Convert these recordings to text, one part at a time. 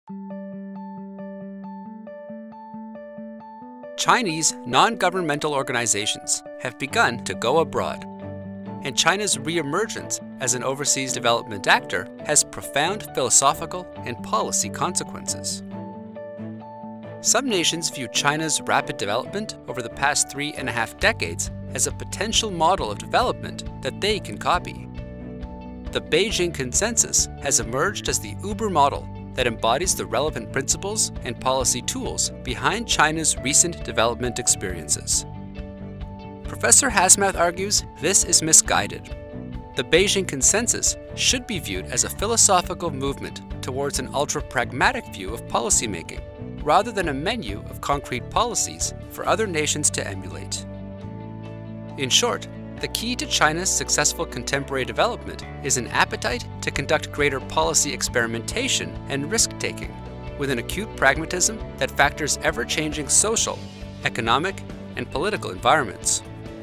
Chinese non-governmental organizations have begun to go abroad, and China's re-emergence as an overseas development actor has profound philosophical and policy consequences. Some nations view China's rapid development over the past 3.5 decades as a potential model of development that they can copy. The Beijing Consensus has emerged as the Uber model that embodies the relevant principles and policy tools behind China's recent development experiences. Professor Hazmath argues this is misguided. The Beijing Consensus should be viewed as a philosophical movement towards an ultra-pragmatic view of policymaking, rather than a menu of concrete policies for other nations to emulate. In short, the key to China's successful contemporary development is an appetite to conduct greater policy experimentation and risk-taking, with an acute pragmatism that factors ever-changing social, economic, and political environments.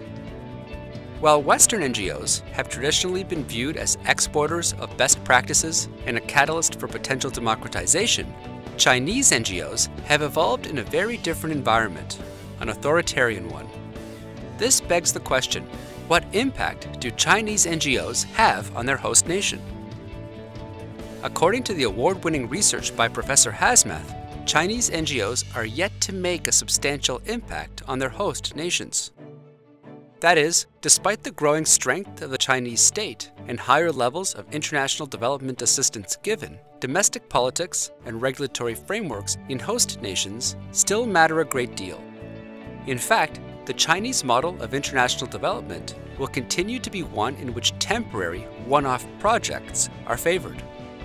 While Western NGOs have traditionally been viewed as exporters of best practices and a catalyst for potential democratization, Chinese NGOs have evolved in a very different environment, an authoritarian one. This begs the question, what impact do Chinese NGOs have on their host nation? According to the award-winning research by Professor Hazmath, Chinese NGOs are yet to make a substantial impact on their host nations. That is, despite the growing strength of the Chinese state and higher levels of international development assistance given, domestic politics and regulatory frameworks in host nations still matter a great deal. In fact, the Chinese model of international development will continue to be one in which temporary, one-off projects are favored.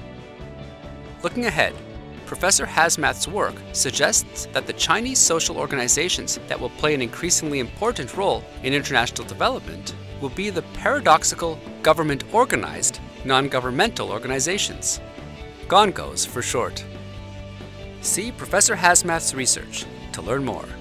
Looking ahead, Professor Hazmath's work suggests that the Chinese social organizations that will play an increasingly important role in international development will be the paradoxical government-organized non-governmental organizations, GONGOs for short. See Professor Hazmath's research to learn more.